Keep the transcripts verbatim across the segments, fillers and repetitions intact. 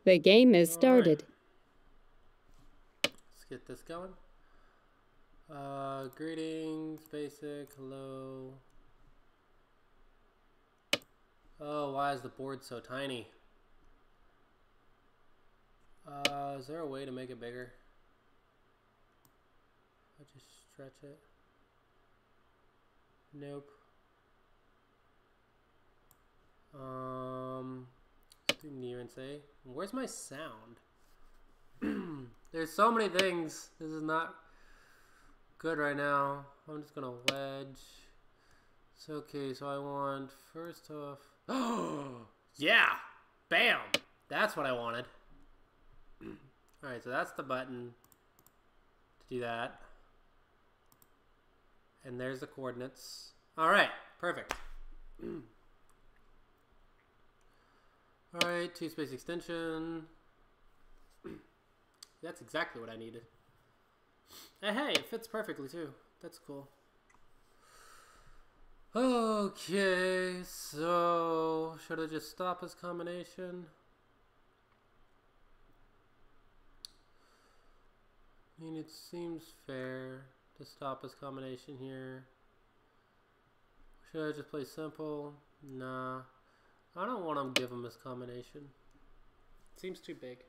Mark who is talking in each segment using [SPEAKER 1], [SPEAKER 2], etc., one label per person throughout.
[SPEAKER 1] The game is started.
[SPEAKER 2] Right. Let's get this going. Uh, greetings, basic, hello. Oh, why is the board so tiny? Uh, is there a way to make it bigger? I just stretch it. Nope. Um, let's do near and say. Where's my sound? There's so many things. This is not good right now. I'm just gonna wedge. It's okay. So I want first off. Oh yeah, bam. That's what I wanted. All right, so that's the button to do that. And there's the coordinates. All right, perfect. All right, two space extension. That's exactly what I needed. And hey, it fits perfectly too. That's cool. Okay, so should I just stop his combination? I mean, it seems fair to stop his combination here. Should I just play simple? Nah. I don't want to give him his combination. It seems too big.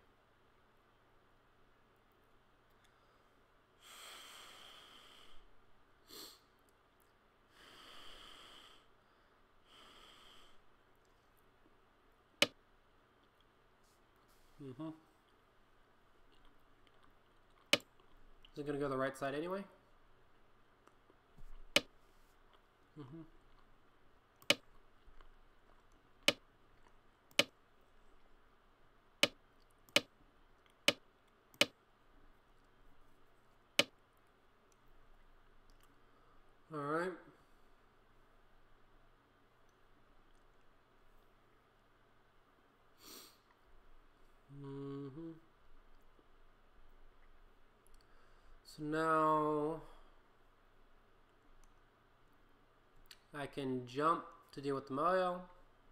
[SPEAKER 2] Mm-hmm. Is it going to go the right side anyway? Mm-hmm. All right. Mm-hmm. So now I can jump to deal with the Moyo.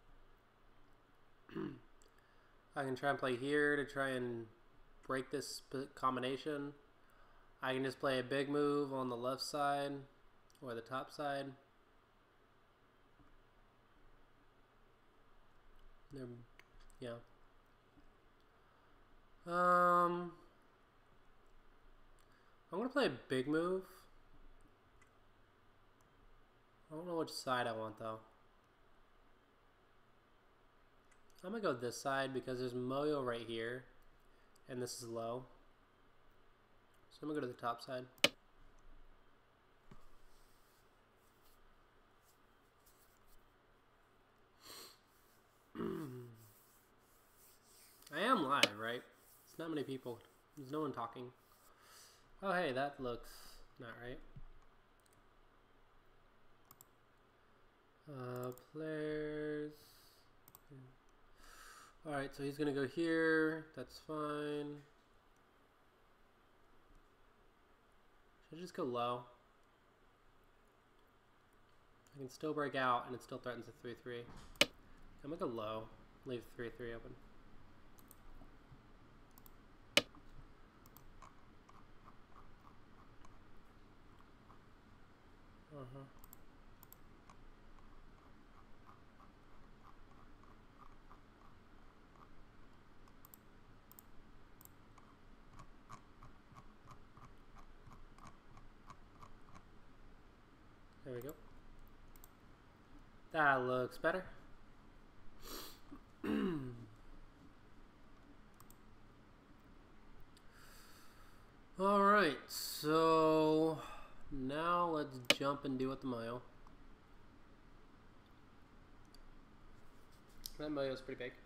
[SPEAKER 2] I can try and play here to try and break this combination. I can just play a big move on the left side or the top side. They're, yeah. Um, I'm gonna play a big move. I don't know which side I want though. I'm gonna go this side because there's Moyo right here, and this is low. So I'm gonna go to the top side. I am live, right? It's not many people. There's no one talking. Oh, hey, that looks not right. Uh, players. Alright, so he's gonna go here. That's fine. Should I just go low? I can still break out and it still threatens a three three. I'm gonna go low. Leave three three open. Uh-huh. There we go. That looks better. Alright, so now let's jump and deal with the Moyo. That Moyo's pretty big.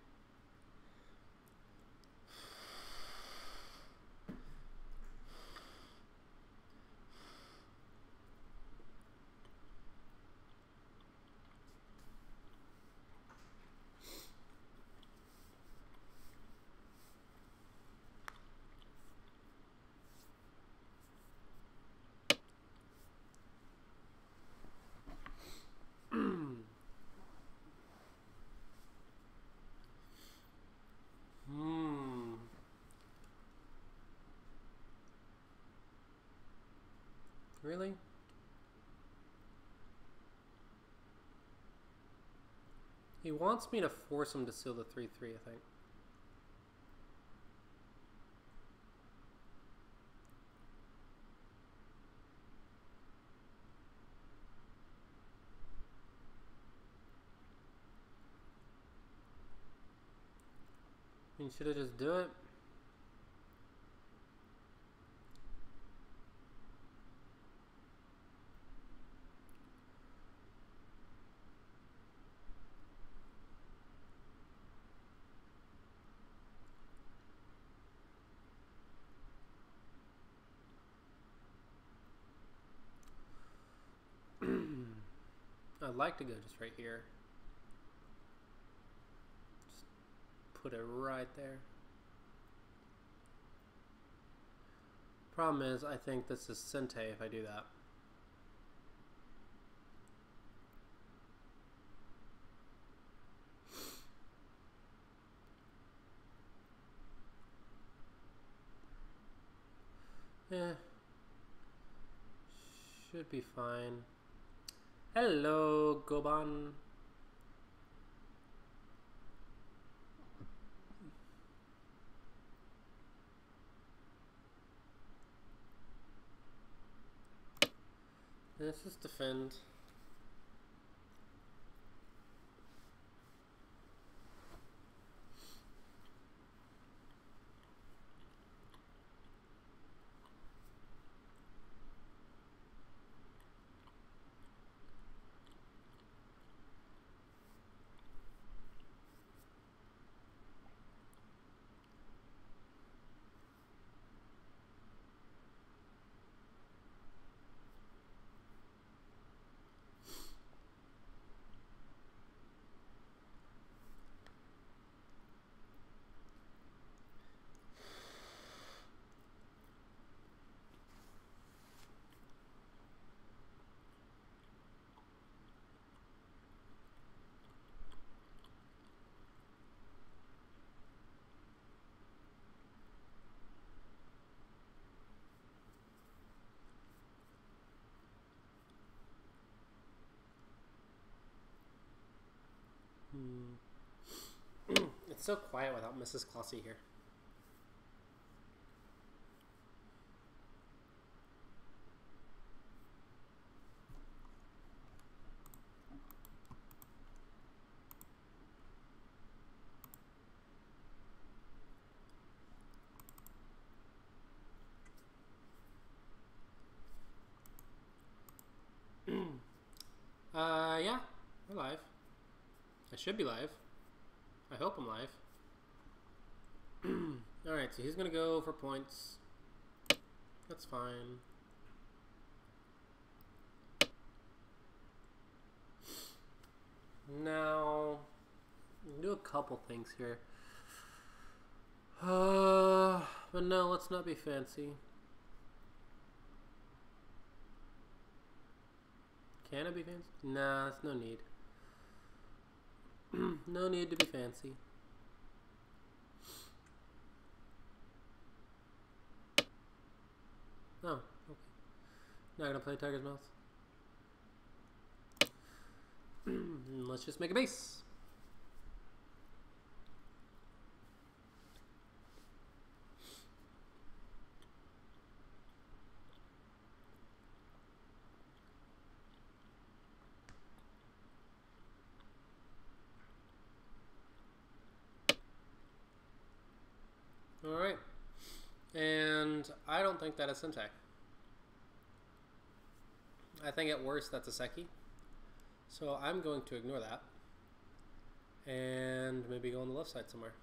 [SPEAKER 2] He wants me to force him to seal the three three, I think. You should have just do it. I'd like to go just right here. Just put it right there. Problem is, I think this is Sente if I do that. Eh. Should be fine. Hello, Goban. Let's just defend. Hmm. It's so quiet without Missus Clossy here. uh, yeah, we're live. I should be live. I hope I'm live. Alright, so he's gonna go for points. That's fine. Now, do a couple things here. Uh, but no, let's not be fancy. Can it be fancy? Nah, there's no need. No need to be fancy. Oh, okay. Not gonna play Tiger's Mouth. Let's just make a base. Alright. And I don't think that is Sente. I think at worst that's a Seki. So I'm going to ignore that. And maybe go on the left side somewhere.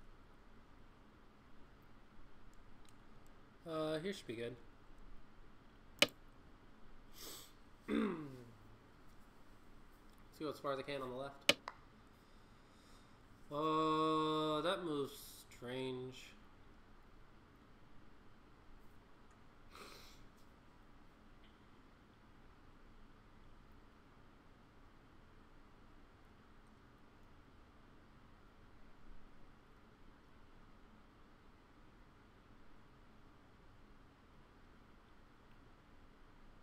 [SPEAKER 2] Uh, here should be good. See go as far as I can on the left. Uh, that move's strange.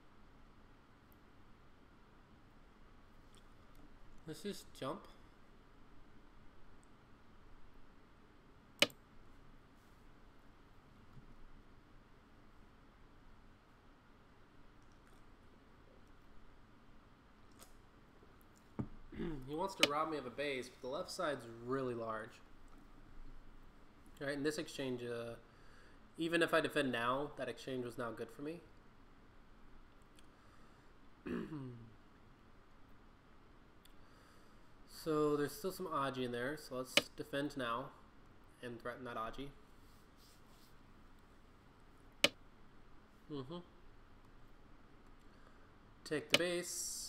[SPEAKER 2] Let's just jump. He wants to rob me of a base, but the left side's really large. Alright, in this exchange, uh, even if I defend now, that exchange was now good for me. So there's still some Aji in there, so let's defend now and threaten that Aji. Mm-hmm. Take the base.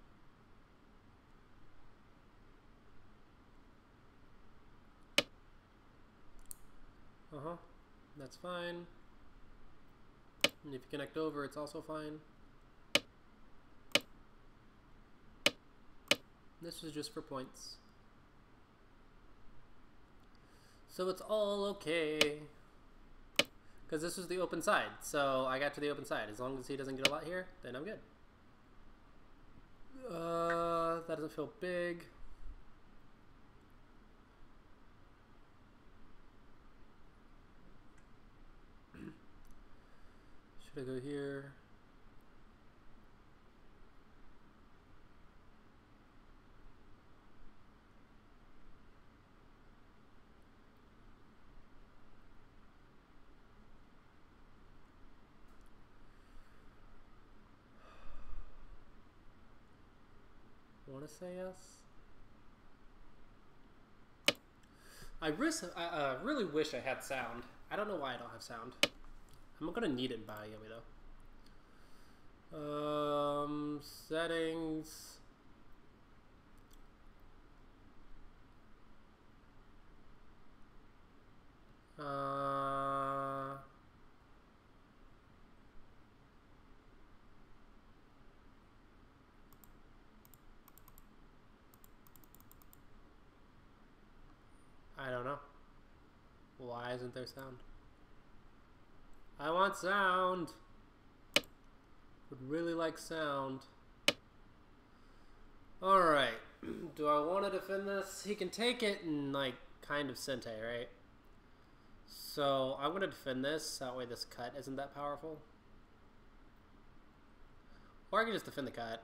[SPEAKER 2] Uh-huh. That's fine. And if you connect over, it's also fine. This is just for points. So it's all okay. Because this was the open side. So I got to the open side. As long as he doesn't get a lot here, then I'm good. Uh, that doesn't feel big. Should I go here? Want to say yes? I, risk, I uh, really wish I had sound. I don't know why I don't have sound. I'm gonna need it in Miami though. Um, settings. Uh, I don't know. Why isn't there sound? I want sound. Would really like sound. Alright. Do I want to defend this? He can take it and, like, kind of Sente, right? So, I'm going to defend this. That way this cut isn't that powerful. Or I can just defend the cut.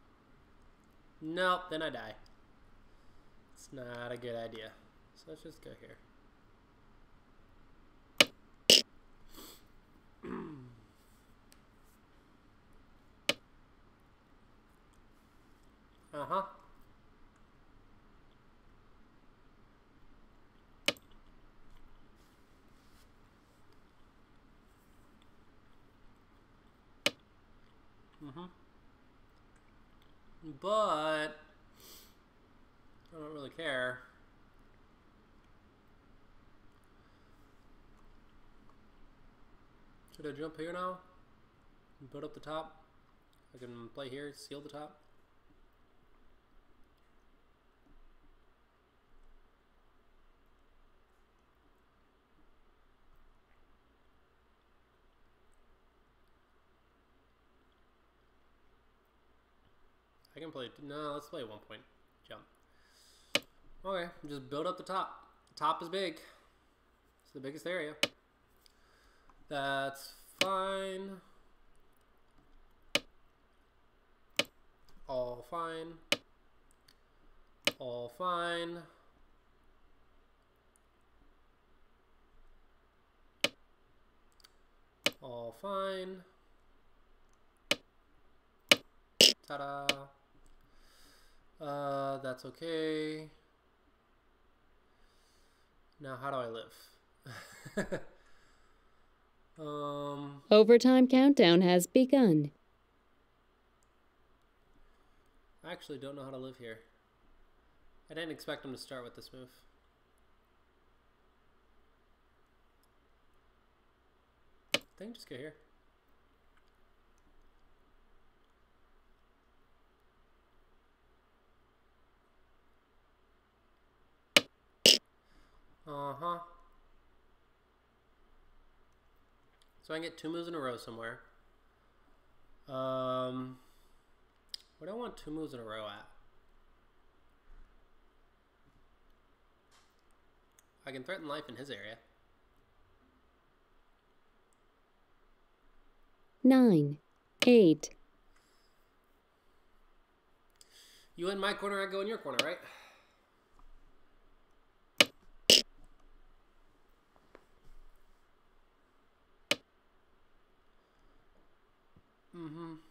[SPEAKER 2] Nope, then I die. It's not a good idea. So let's just go here. Uh-huh. Mm-hmm. But I don't really care. Should I jump here now? And build up the top? I can play here, seal the top. I can play, no, let's play one point jump. Okay, just build up the top. The top is big. It's the biggest area. That's fine. All fine. All fine. All fine. Ta-da. Uh, that's okay. Now, how do I live? um.
[SPEAKER 1] Overtime countdown has begun.
[SPEAKER 2] I actually don't know how to live here. I didn't expect him to start with this move. I think just go here. Uh-huh. So I can get two moves in a row somewhere. Um, where do I want two moves in a row at? I can threaten life in his area.
[SPEAKER 1] Nine. Eight.
[SPEAKER 2] You in my corner, I go in your corner, right? Mm-hmm.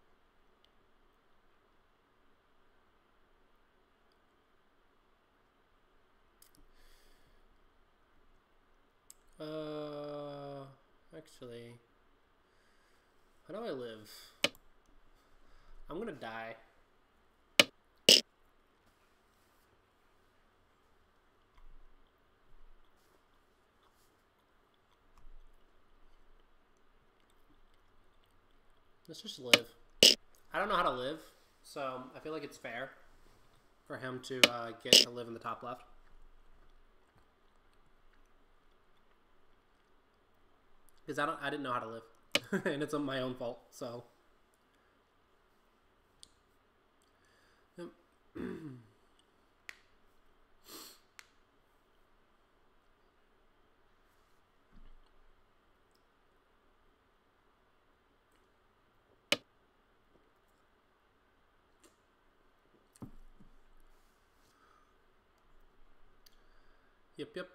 [SPEAKER 2] Uh, actually, how do I live? I'm gonna die. Let's just live. I don't know how to live, so I feel like it's fair for him to uh, get to live in the top left. Because I don't, I didn't know how to live, and it's my own fault. So. Yep. Yep, yep.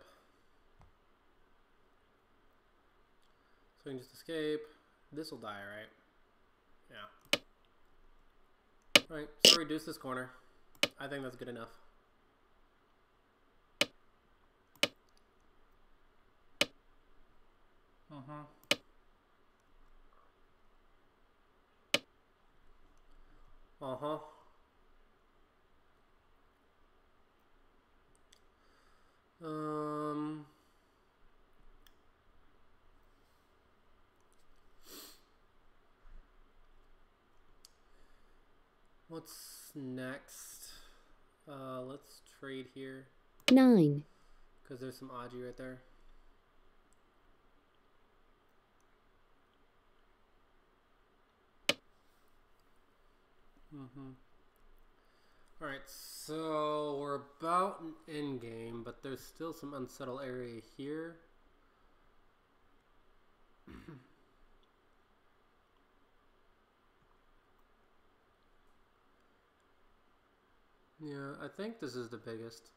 [SPEAKER 2] So we can just escape. This will die, right? Yeah. Alright, so reduce this corner. I think that's good enough. Uh-huh. Uh-huh. Um... What's next? Uh, let's trade here.
[SPEAKER 1] Nine.
[SPEAKER 2] Because there's some Aji right there. Mm-hmm. Alright, so we're about an endgame, but there's still some unsettled area here. Yeah, I think this is the biggest.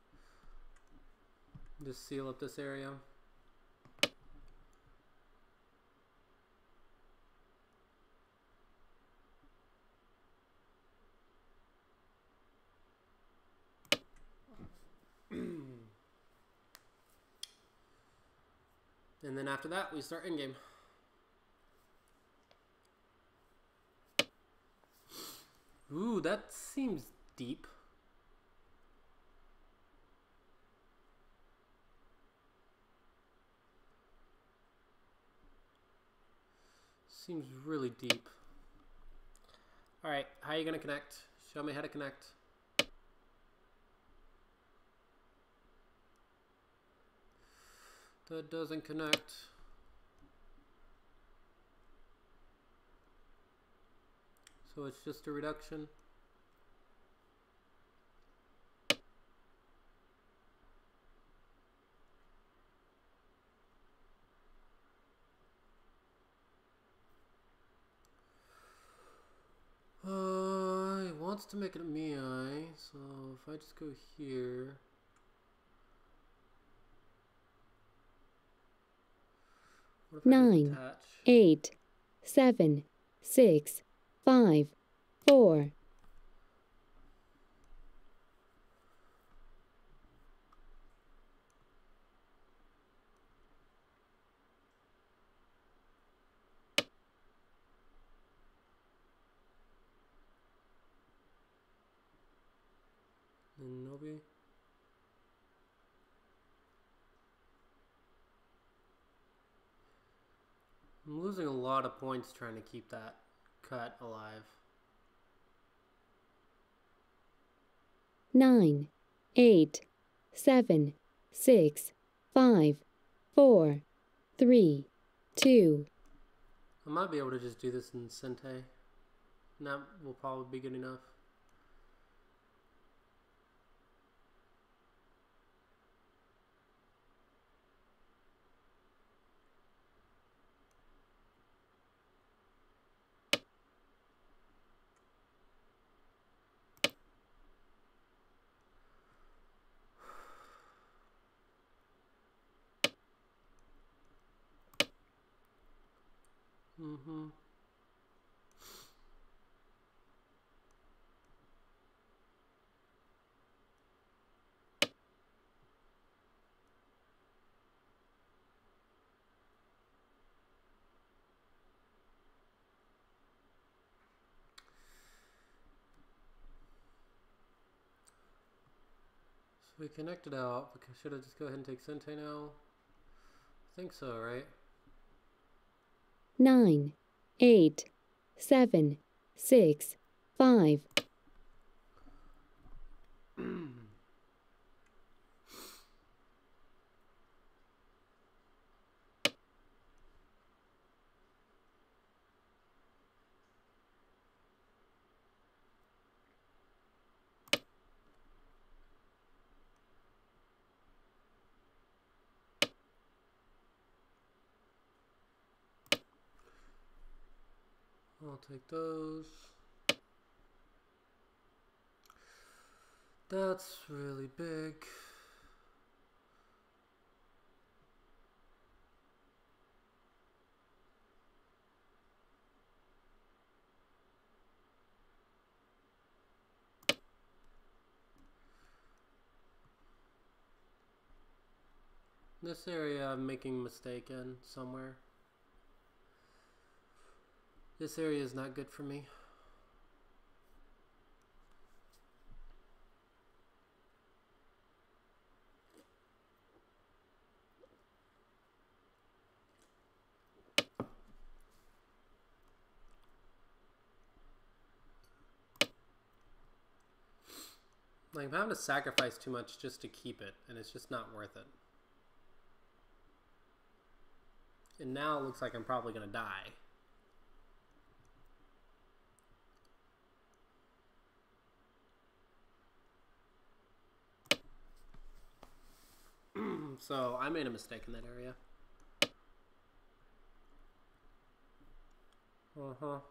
[SPEAKER 2] Just seal up this area. And then after that, we start endgame. Ooh, that seems deep. Seems really deep. Alright, how are you gonna connect? Show me how to connect. That doesn't connect. So it's just a reduction. Uh, it wants to make it a Mii, so if I just go here. What if
[SPEAKER 1] Nine.
[SPEAKER 2] I detach?
[SPEAKER 1] Eight. Seven. Six. Five. Four.
[SPEAKER 2] And Nobi. I'm losing a lot of points trying to keep that cut alive.
[SPEAKER 1] Nine. Eight. Seven. Six. Five. Four. Three. Two.
[SPEAKER 2] I might be able to just do this in Sente. And that will probably be good enough. Mm-hmm. So we connected out. Okay, should I just go ahead and take Sente now? I think so, right?
[SPEAKER 1] Nine, eight, seven, six, five.
[SPEAKER 2] I'll take those. That's really big. This area I'm making a mistake in somewhere. This area is not good for me. Like, I'm having to sacrifice too much just to keep it, and it's just not worth it. And now it looks like I'm probably gonna die. So I made a mistake in that area. Uh-huh.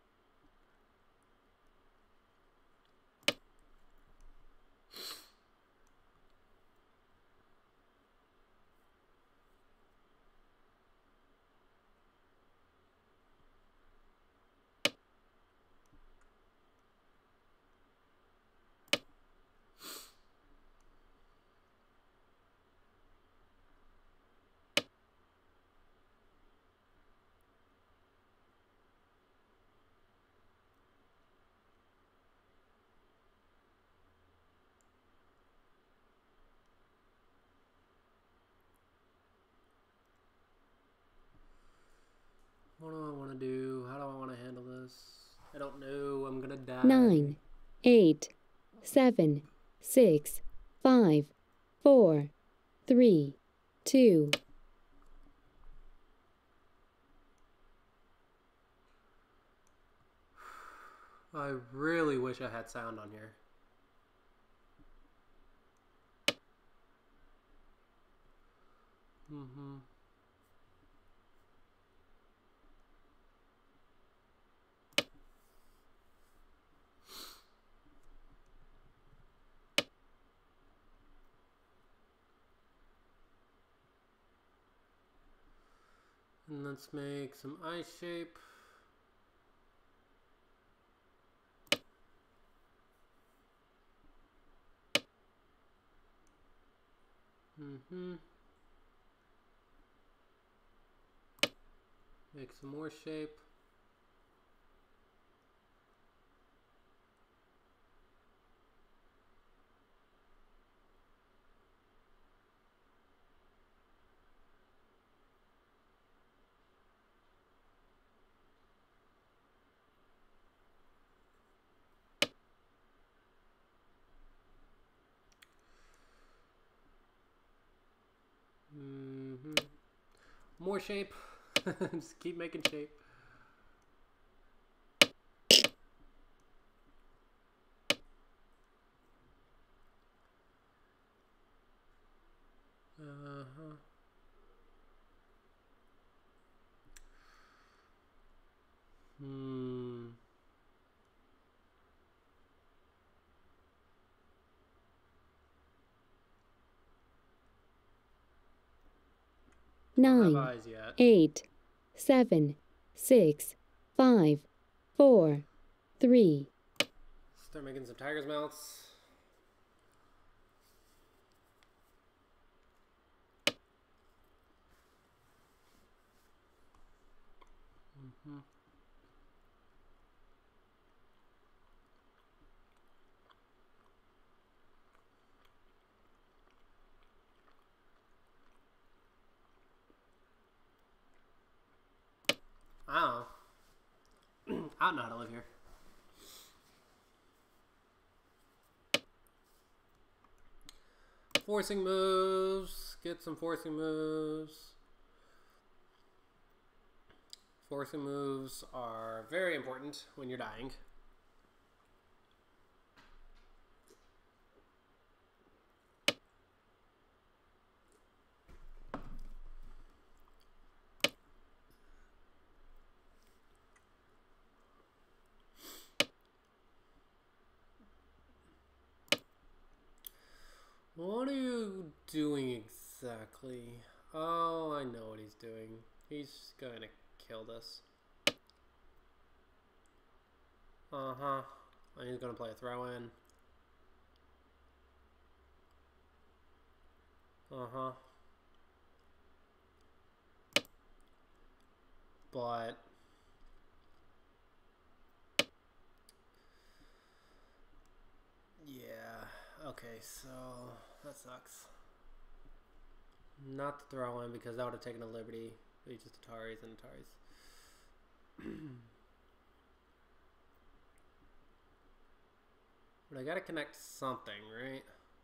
[SPEAKER 2] What do I want to do? How do I want to handle this? I don't know. I'm gonna die.
[SPEAKER 1] Nine, eight, seven, six, five, four, three, two.
[SPEAKER 2] I really wish I had sound on here. Mm-hmm. And let's make some eye shape. Mm-hmm. Make some more shape. Mm-hmm. More shape. Just keep making shape. Uh-huh. Hmm.
[SPEAKER 1] Nine,
[SPEAKER 2] Eyes yet.
[SPEAKER 1] eight, seven, six, five, four, three.
[SPEAKER 2] Start making some tiger's mouths. Mm-hmm. I don't know. I don't know how to live here. Forcing moves. Get some forcing moves. Forcing moves are very important when you're dying. What are you doing exactly? Oh, I know what he's doing. He's gonna kill this. Uh-huh. And he's gonna play a throw-in. Uh-huh. But... yeah. Okay, so... that sucks. Not the throw-in, because that would have taken a liberty. It's just Ataris and Ataris. But I gotta connect something, right?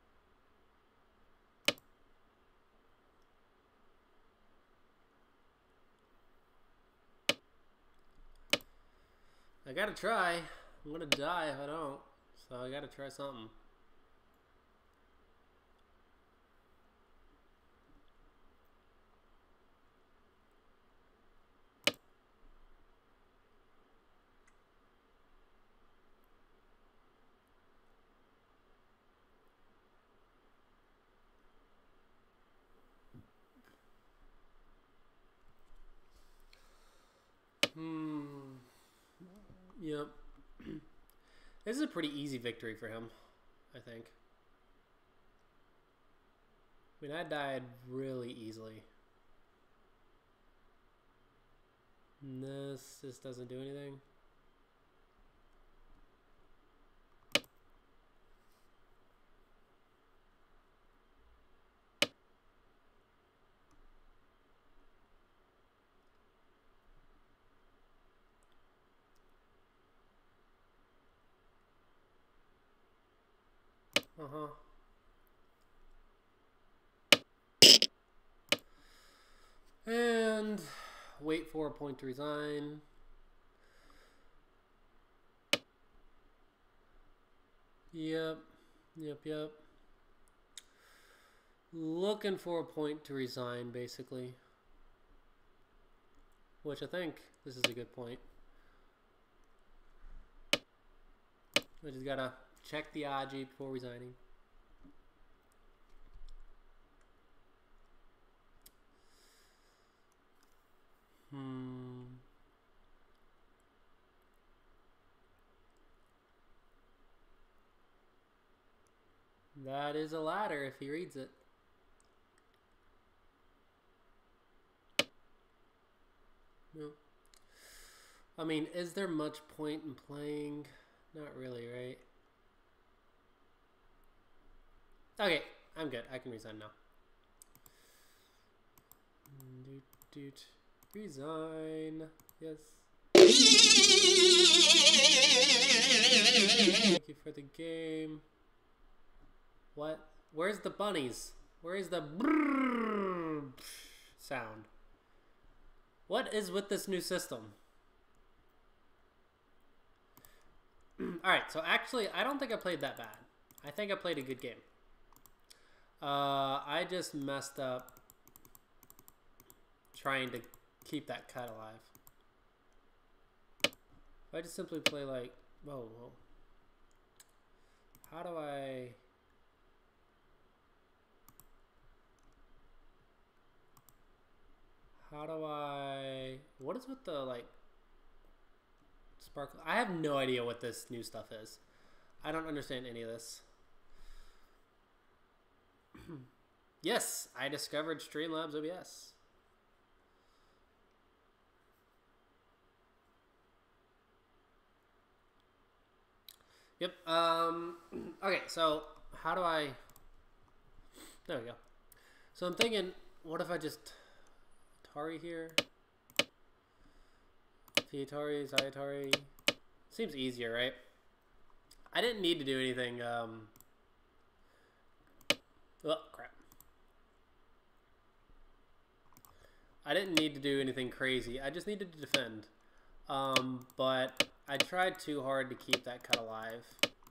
[SPEAKER 2] I gotta try. I'm gonna die if I don't. So I gotta try something. Hmm. Yep. This is a pretty easy victory for him, I think. I mean, I died really easily. And this, this doesn't do anything. Uh-huh. And wait for a point to resign. Yep. Yep, yep. Looking for a point to resign, basically. Which I think this is a good point. I just gotta check the Aji before resigning. Hmm. That is a ladder if he reads it. No. I mean, is there much point in playing? Not really, right? Okay, I'm good. I can resign now. Doot, doot. Resign. Yes. Thank you for the game. What? Where's the bunnies? Where is the brrrr sound? What is with this new system? Alright, so actually, I don't think I played that bad. I think I played a good game. Uh, I just messed up trying to keep that cut alive. If I just simply play like... Whoa, whoa. How do I... How do I... What is with the, like, Sparkle. I have no idea what this new stuff is. I don't understand any of this. Yes, I discovered Streamlabs O B S. Yep. Um, okay, so how do I... There we go. So I'm thinking, what if I just... Atari here? Atari, Atari. Seems easier, right? I didn't need to do anything. Um... Oh, crap. I didn't need to do anything crazy. I just needed to defend. Um, but I tried too hard to keep that cut alive.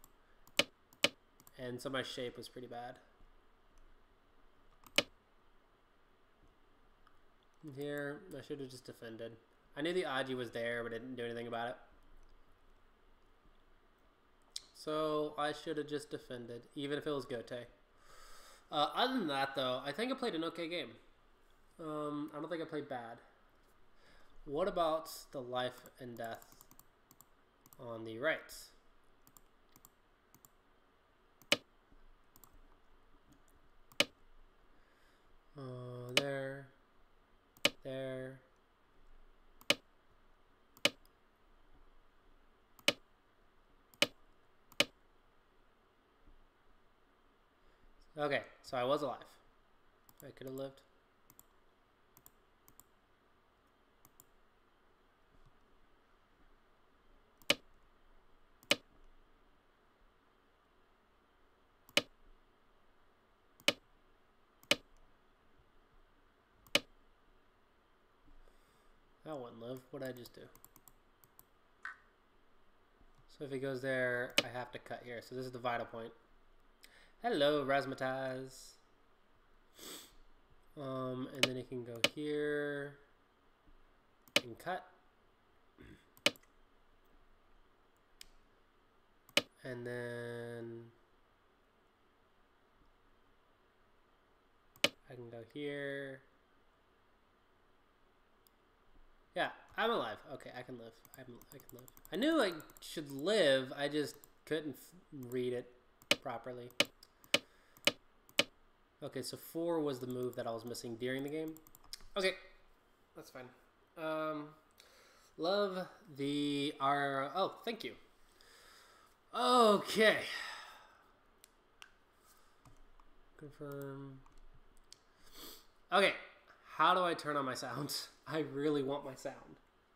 [SPEAKER 2] And so my shape was pretty bad. Here, I should have just defended. I knew the Aji was there, but I didn't do anything about it. So I should have just defended, even if it was Gote. Uh, other than that, though, I think I played an okay game. Um, I don't think I played bad. What about the life and death on the right? Uh, there, there. Okay, so I was alive. I could have lived. That wouldn't live. What did I just do? So if he goes there, I have to cut here. So this is the vital point. Hello, Razmataz. Um, and then he can go here and cut. And then I can go here. Yeah, I'm alive. Okay, I can live. I'm, I can live. I knew I should live. I just couldn't f read it properly. Okay, so four was the move that I was missing during the game. Okay, that's fine. Um, love the R. Oh, thank you. Okay. Confirm. Okay, how do I turn on my sound? I really want my sound.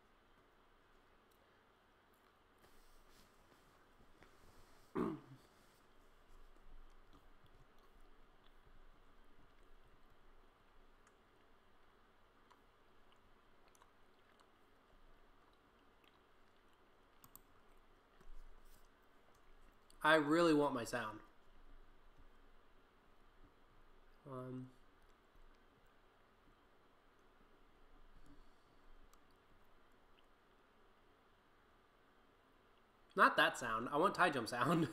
[SPEAKER 2] I really want my sound. Um, not that sound. I want tie jump sound.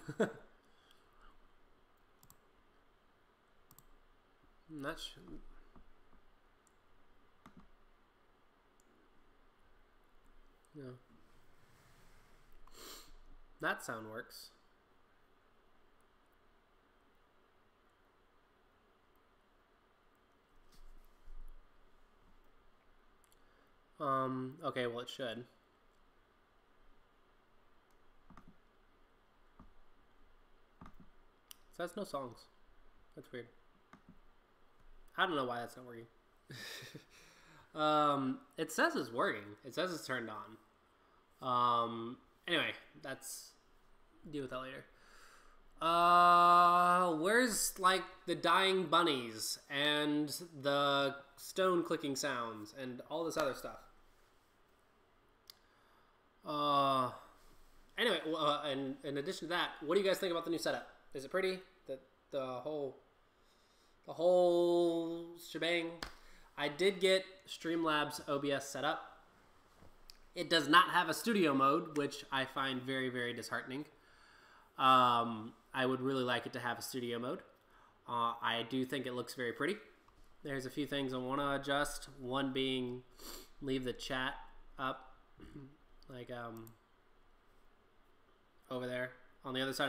[SPEAKER 2] Not sure. No. That sound works. Um, okay, well it should. So that's no songs. That's weird. I don't know why that's not working. um, it says it's working. It says it's turned on. Um, anyway, that's... deal with that later. Uh, where's, like, the dying bunnies and the stone clicking sounds and all this other stuff? Uh, anyway, uh, and in addition to that, what do you guys think about the new setup? Is it pretty? The, the whole, the whole shebang? I did get Streamlabs O B S set up. It does not have a studio mode, which I find very, very disheartening. Um, I would really like it to have a studio mode. Uh, I do think it looks very pretty. There's a few things I want to adjust. One being leave the chat up. Like, um, over there on the other side.